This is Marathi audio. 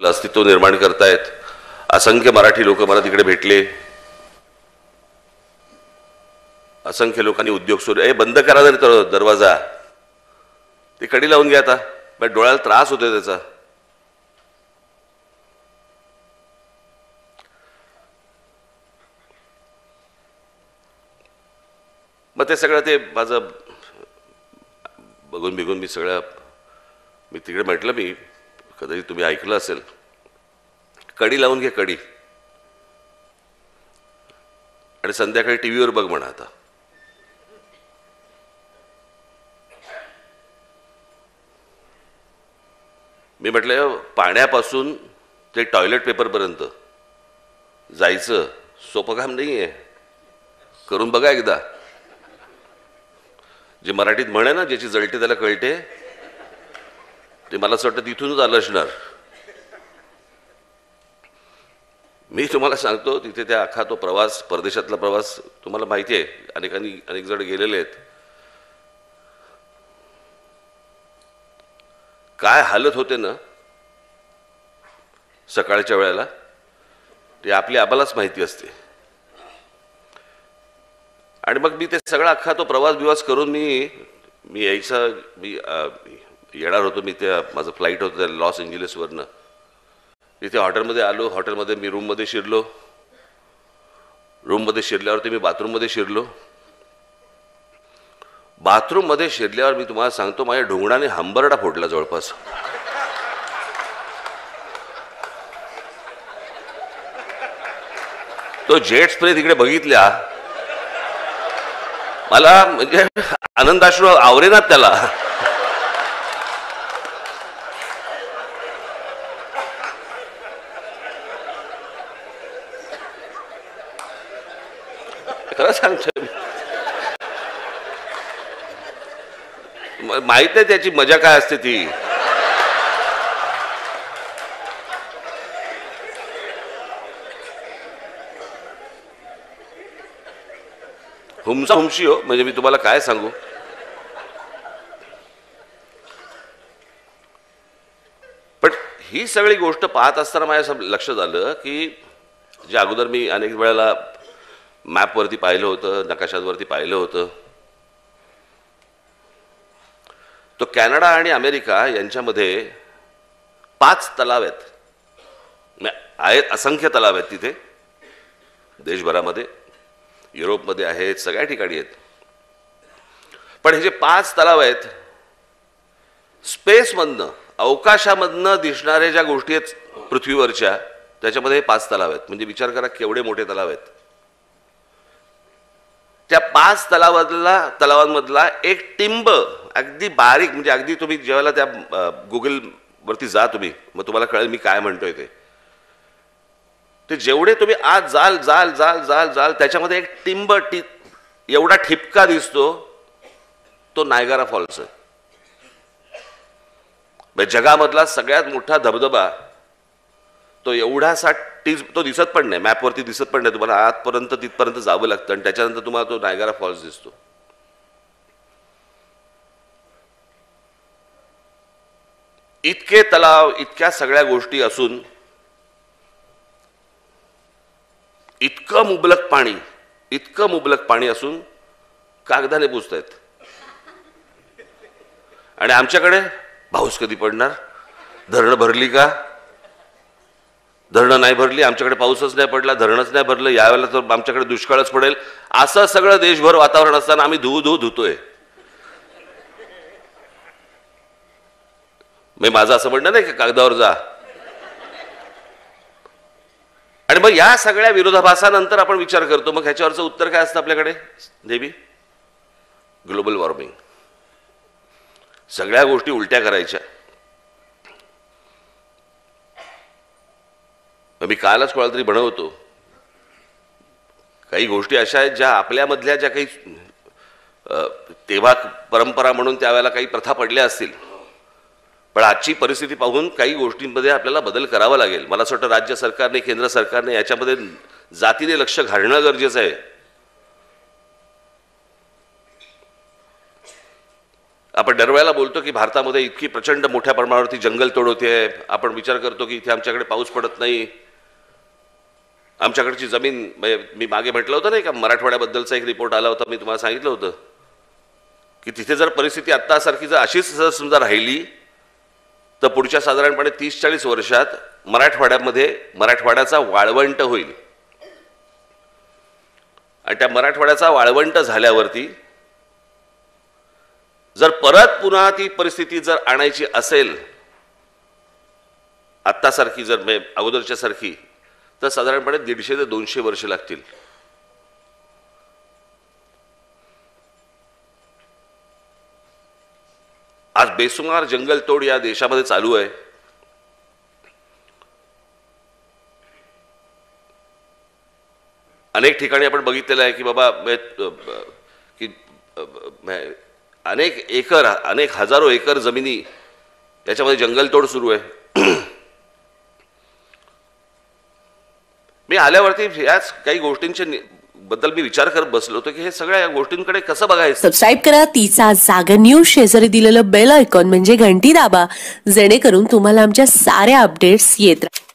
आपलं अस्तित्व निर्माण करतायत. असंख्य मराठी लोक मला तिकडे भेटले. असंख्य लोकांनी उद्योग सुरू बंद करा जरी तर दरवाजा ते कडी लावून घ्या. आता पण डोळ्याला त्रास होतोय त्याचा. मग ते सगळं ते माझं बघून बिघून मी तिकडे म्हटलं, मी कदाचित तुम्ही ऐकलं असेल, कडी लावून घे कडी आणि संध्याकाळी टीव्हीवर बघ म्हणा. आता मी म्हटलं पाण्यापासून ते टॉयलेट पेपरपर्यंत जायचं सोपं काम नाही आहे. करून बघा एकदा. जे मराठीत म्हणे ना, ज्याची जळते त्याला कळते, ते मला असं वाटतं तिथूनच आलं असणार. मी तुम्हाला सांगतो, तिथे त्या अख्खा तो प्रवास, परदेशातला प्रवास तुम्हाला माहिती आहे, अनेक जण गेलेले आहेत. काय हालत होते ना सकाळच्या वेळेला, ते आम्हालाच माहिती असते. आणि मग मी ते सगळा अख्खा तो प्रवास करून मी येणार होतो. मी त्या माझं फ्लाईट होतं त्या लॉस एंजेलिसवरनं. तिथे हॉटेलमध्ये आलो. हॉटेलमध्ये मी रूममध्ये शिरलो. रूममध्ये शिरल्यावरती मी बाथरूममध्ये शिरलो. बाथरूममध्ये शिरल्यावर मी तुम्हाला सांगतो, माझ्या ढोंगणाने हंबरडा फोडला जवळपास. तो जेट स्प्रे तिकडे बघितल्या, मला म्हणजे आनंदाश्रू आवरेनात त्याला. खरं सांगतो, माहित आहे त्याची मजा काय असते ती. हुमशी हो, म्हणजे मी तुम्हाला काय सांगू. पण ही सगळी गोष्ट पाहत असताना माझ्या लक्षात आलं की जे अगोदर मी अनेक वेळेला मॅपवरती पाहिलं होतं, नकाशावरती पाहिलं होतं, तो कॅनडा आणि अमेरिका यांच्यामध्ये 5 तलाव आहेत. असंख्य तलाव आहेत तिथे देशभरामध्ये. युरोपमध्ये आहेत, सगळ्या ठिकाणी आहेत. पण हे जे 5 तलाव आहेत, स्पेसमधनं, अवकाशामधनं दिसणाऱ्या ज्या गोष्टी आहेत पृथ्वीवरच्या, त्याच्यामध्ये 5 तलाव आहेत. म्हणजे विचार करा केवढे मोठे तलाव आहेत. त्या 5 तलावांमधला एक टिंब अगदी बारीक, म्हणजे अगदी तुम्ही जेव्हा त्या गुगलवरती जा तुम्ही, मग तुम्हाला कळेल मी काय म्हणतोय ते जेवढे तुम्ही आज जाल जाल जाल जाल जाल त्याच्यामध्ये एक टिंब एवढा ठिपका दिसतो, तो नायगारा फॉल्स आहे. जगामधला सगळ्यात मोठा धबधबा तो एवढासा तो दिसत पण नाही, मॅपवरती दिसत पण नाही तुम्हाला. आतपर्यंत तिथपर्यंत जावं लागतं आणि त्याच्यानंतर तुम्हाला तो नायगारा फॉल्स दिसतो. इतके तलाव, इतक्या सगळ्या गोष्टी असून इतकं मुबलक पाणी असून कागदाने पुसतायत. आणि आमच्याकडे पाऊस कधी पडणार, धरणं भरली का, धरणं नाही भरली, आमच्याकडे पाऊसच नाही पडला, धरणच नाही भरलं, यावेळेला तर आमच्याकडे दुष्काळच पडेल, असं सगळं देशभर वातावरण असताना आम्ही धुतोय. मी माझं असं म्हणणं नाही की कागदावर जा. आणि मग या सगळ्या विरोधाभासानंतर आपण विचार करतो, मग ह्याच्यावरचं उत्तर काय असतं आपल्याकडे नेहमी? Global warming. सगळ्या गोष्टी उलट्या करायच्या. मी कालच कोणाला तरी बनवतो, काही गोष्टी अशा आहेत ज्या आपल्यामधल्या ज्या काही तेव्हा परंपरा म्हणून त्यावेळेला काही प्रथा पडल्या असतील, पण आजची परिस्थिती पाहून काही गोष्टींमध्ये आपल्याला बदल करावा लागेल. मला असं वाटतं राज्य सरकारने, केंद्र सरकारने याच्यामध्ये जातीने लक्ष घालणं गरजेचं आहे. आपण दरवेळेला बोलतो की भारतामध्ये इतकी प्रचंड मोठ्या प्रमाणावरती जंगलतोड होते. आपण विचार करतो की इथे आमच्याकडे पाऊस पडत नाही. आमच्याकडची जमीन, मी मागे म्हटलं होतं नाही का, मराठवाड्याबद्दलचा एक रिपोर्ट आला होता, मी तुम्हाला सांगितलं होतं की तिथे जर परिस्थिती आत्तासारखी जर अशीच समजा राहिली तर पुढच्या साधारणपणे 30-40 वर्षात मराठवाड्याचा वाळवंट होईल. आणि त्या मराठवाड्याचा वाळवंट झाल्यावरती जर परत पुन्हा ती परिस्थिती जर आणायची असेल आत्तासारखी, जर अगोदरच्या सारखी, तर साधारणपणे 150 ते 200 वर्ष लागतील. आज बेसुमार जंगलतोड या देशामध्ये चालू आहे. अनेक ठिकाणी आपण बघितलेलं आहे की बाबा की अनेक एकर, अनेक हजारो एकर जमिनी याच्यामध्ये जंगलतोड सुरू आहे. मी आल्यावरती याच काही गोष्टींच्या बद्दल मी विचार करत बसलो होतो की हे सगळ्या गोष्टींकडे कसं बघायचं. सबस्क्राईब करा तिचा जागर न्यूज, शेजारी दिलेलं बेल आयकॉन म्हणजे घंटी दाबा, जेणेकरून तुम्हाला आमच्या साऱ्या अपडेट्स येत राहतील.